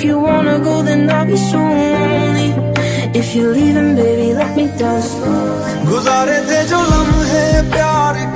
you wanna go, then I'll be so lonely. If you're leaving, baby, let me down slowly. गुजारे थे जो लम्हे प्यार